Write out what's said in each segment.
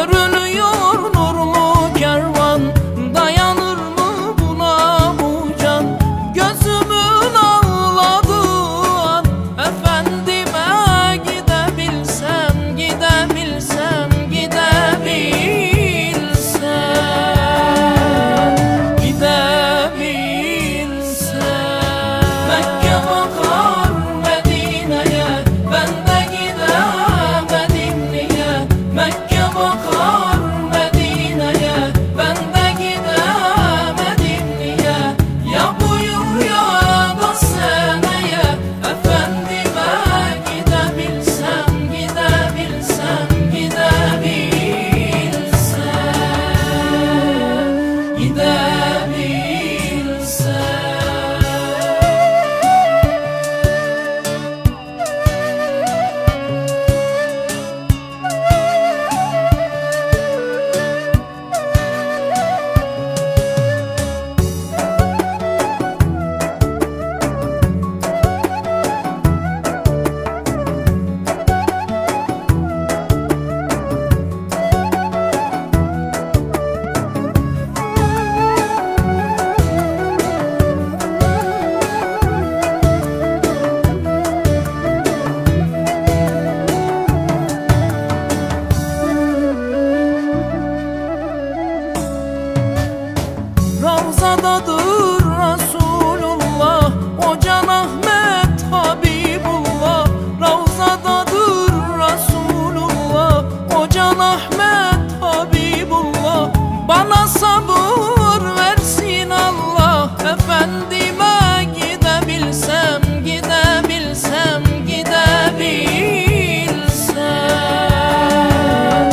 Görünüyor nurlu kervan, dayanır mı buna bu can? Gözümün ağladığı an, efendime gidebilsem, gidebilsem, gidebilsem, gidebilsem. Mekke bakar Medine'ye, ben de gidemedim niye? Mekke bakar Medine'ye, ben de gidemedim niye? Ya bu yıl ya da seneye, efendime gidebilsem, gidebilsem, gidebilsem, gidebilsem. Ravzadadır Resulullah, o Can Ahmet Habibullah. Ravzadadır Resulullah, o Can Ahmet Habibullah. Bana sabır versin Allah, efendime gidebilsem, gidebilsem, gidebilsem,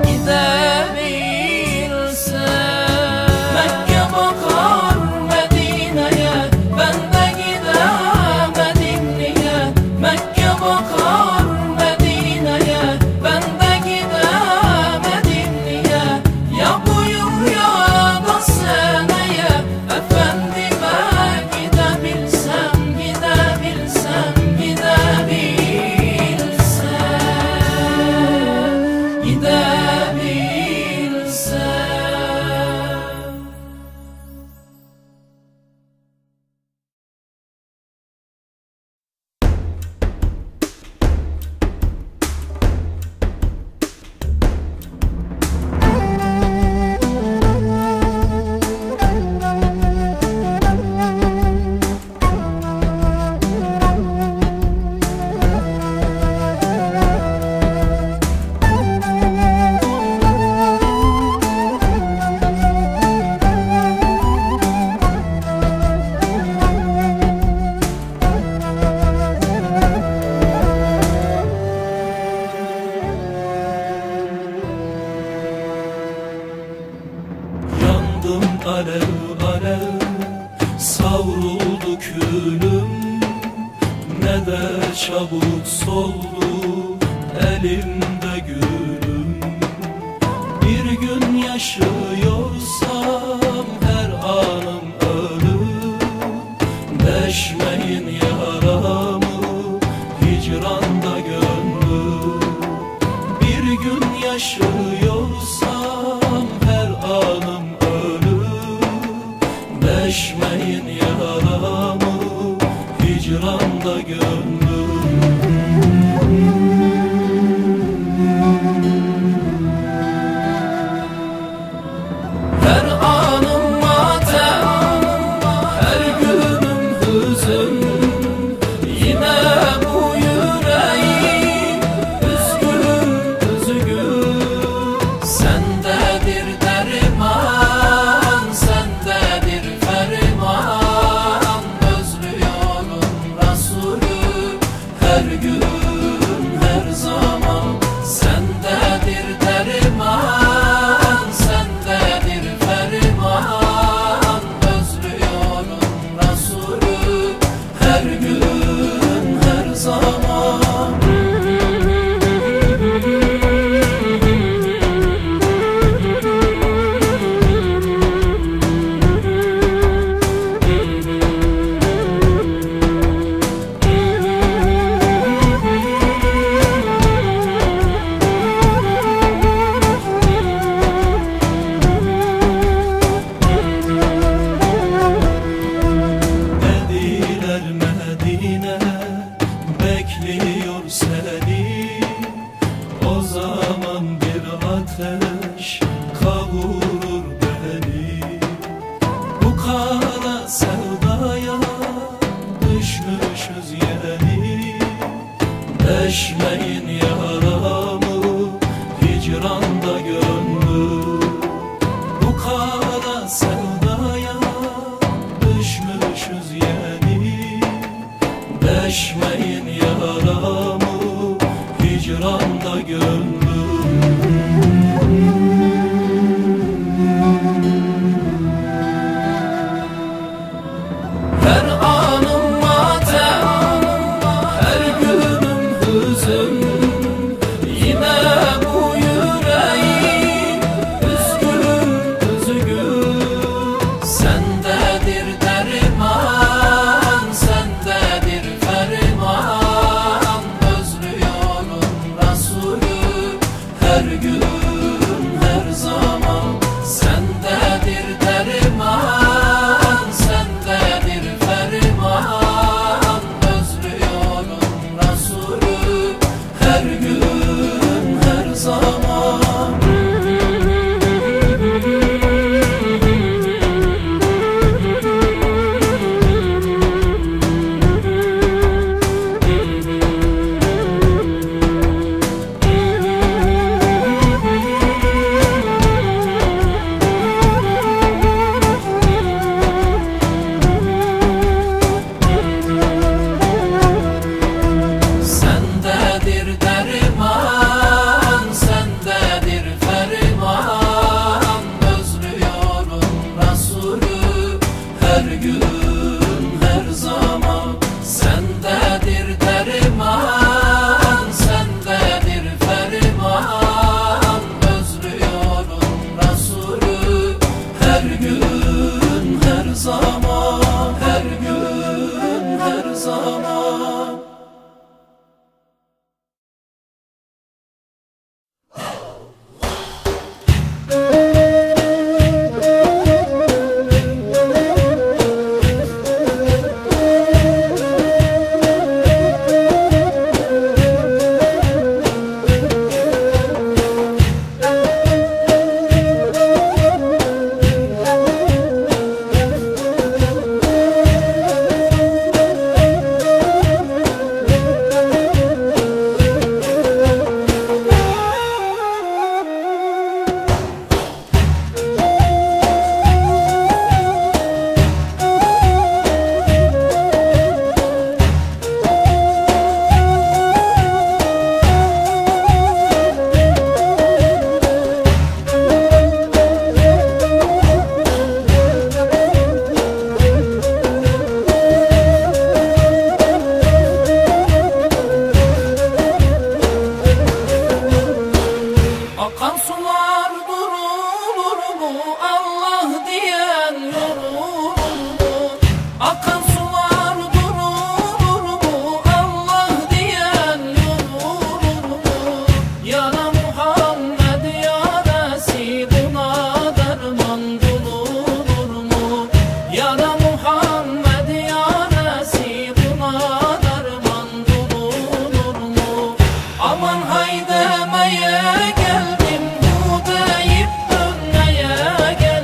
gidebilsem. Mekke bakar Medine'ye, ben de gidemedim niye? Mekke bakar Medine'ye, ben de gidemedim niye? Ya bu yıl ya da seneye, efendime gidebilsem, gidebilsem, gidebilsem, gidebilsem. Yandım alev alev, savruldu külüm, ne de çabuk soldu elimde gülüm. Bir gün yaşıyorsam her anım ölüm. Deşmeyin yaramı hicranda gönlüm. Bir gün yaşıyorsam her anım ölüm. Deşmeyin yaramı hicranda gönlüm. Her anım matem, her günüm hüzün. Yine bu yüreğim üzgün, üzgün. Sendedir derman, sendedir ferman. Özlüyorum Resulü her gün, her zaman. Sendedir derman, sendedir ferman. Özlüyorum Resulü her gün, her zaman. ateş kavurur beni. Bu kara sevdaya düşmüşüz yeni. Deşmeyin yaramı hicranda gönlüm. Bu kara sevdaya düşmüşüz yeni. Deşmeyin yaramı hicranda gönlüm. Her anım matem, her günüm hüzün. Yine bu yüreğim üzgün üzgün. Sendedir derman, sendedir ferman. Özlüyorum Resulü her gün her zaman. Sendedir derman, sendedir ferman. Özlüyorum Resulü her gün her zaman. Sendedir derman, sendedir ferman. Özlüyorum Resulü her gün her zaman. Sendedir derman, sendedir ferman. Özlüyorum Resulü her gün her zaman. Her gün her zaman. Akan sular durulur mu? Allah diyen yorulur mu? Akan sular durulur mu? Allah diyen yorulur mu? Yana Muhammed yaresi buna derman bulunur mu? Yana Muhammed yaresi buna derman bulunur mu? Aman hay demeye geldim, hu deyip dönmeye geldim.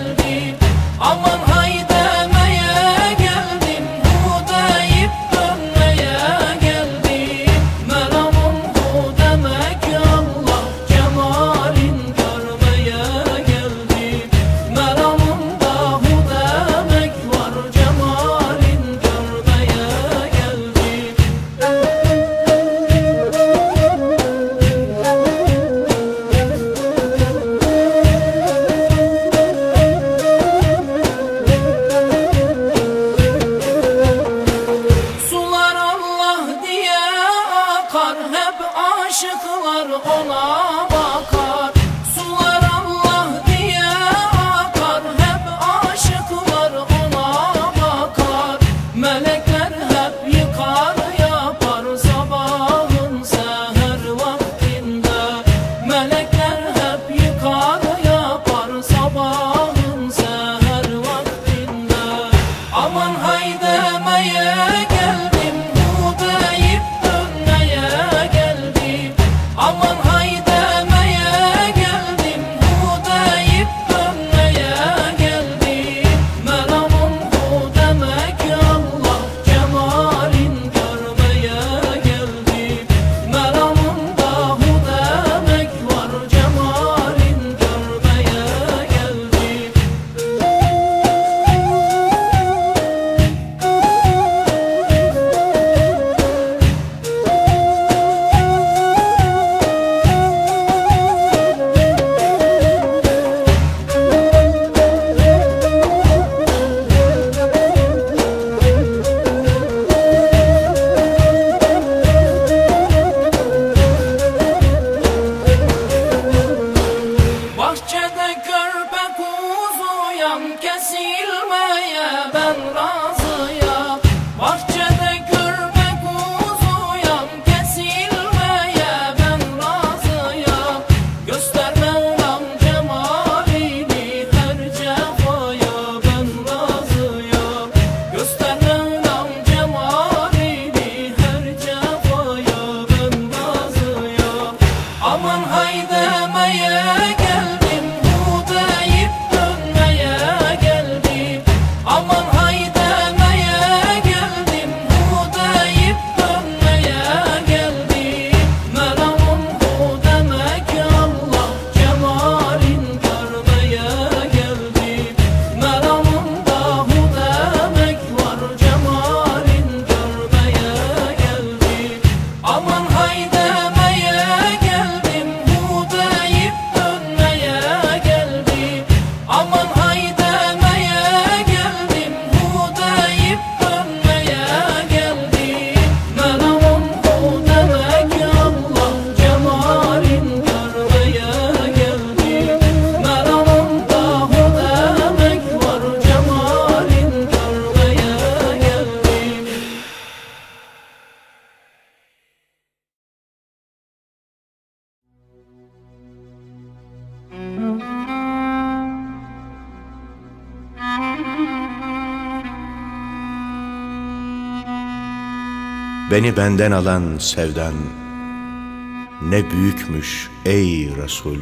Beni benden alan sevdan ne büyükmüş ey Resul.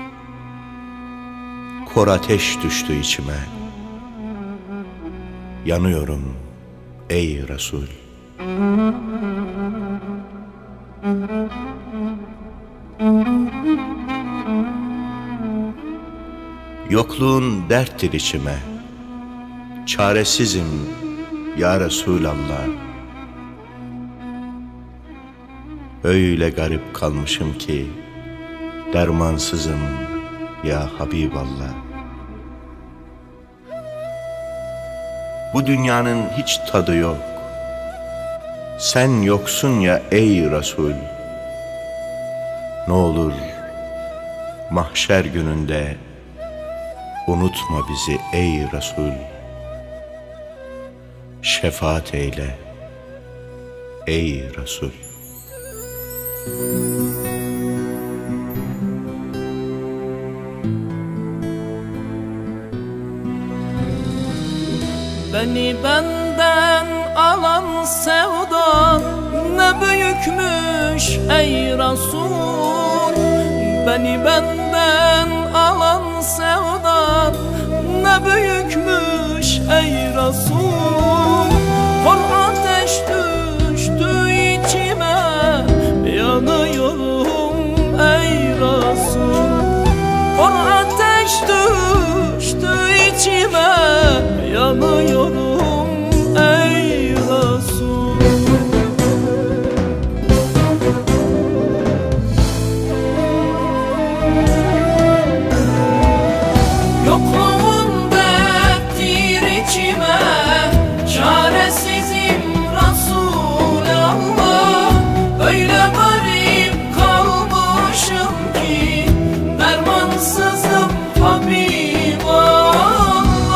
Kor ateş düştü içime, yanıyorum ey Resul. Yokluğun derttir içime, çaresizim ya Resulallah. Öyle garip kalmışım ki dermansızım ya Habiballah. Bu dünyanın hiç tadı yok, sen yoksun ya ey Resul. Ne olur mahşer gününde unutma bizi ey Resul. Şefaat eyle ey Resul. Beni benden alan sevdan ne büyükmüş ey Resul. Beni benden alan sevdan ne büyükmüş ey Resul. Kor ateş düştü içime, yanıyorum ey Resul. Kor ateş düştü içime, yanıyorum ey Resul. Yokluğun derttir içime, çaresizim Resulallah. Öyle garip kalmışım ki dermansızım Habiballah.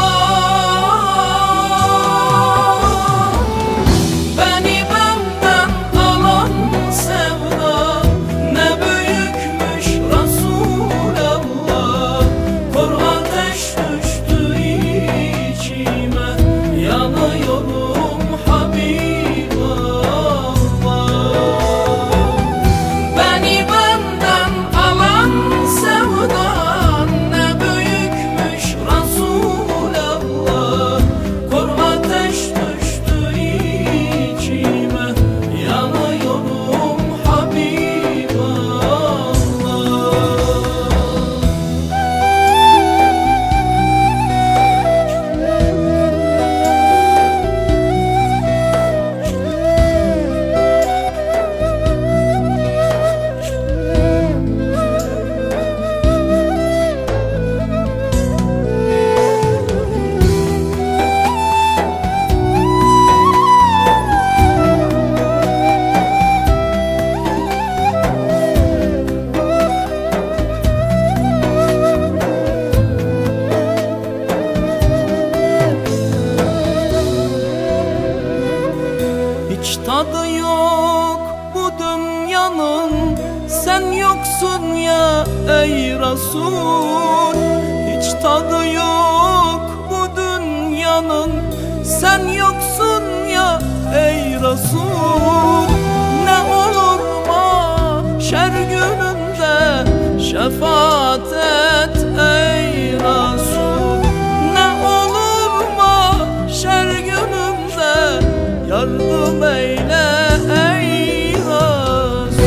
Hiç tadı yok bu dünyanın, sen yoksun ya ey Resul. Hiç tadı yok bu dünyanın, sen yoksun ya ey Resul. Ne olur mahşer gününde şefaat et ey Resul. Ne olur mahşer gününde yardım eyle ey Resul.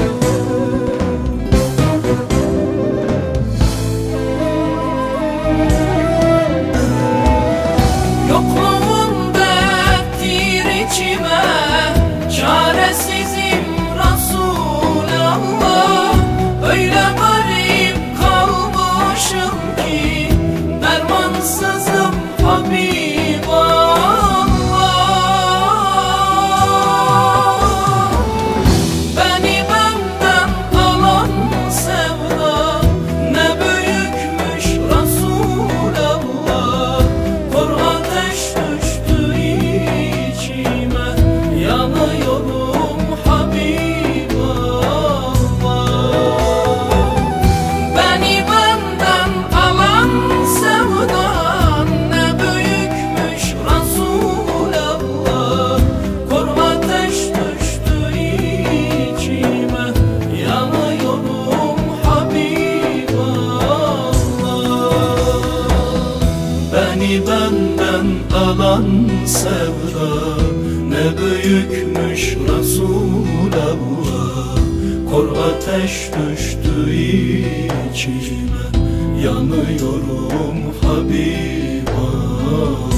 Yokluğun derttir içime, çaresizim Resulallah. Öyle garip kalmışım ki dermansızım Habiballah. Beni benden alan Seni benden alan sevda ne büyükmüş Resulallah. Kor ateş düştü içime, yanıyorum Habiballah.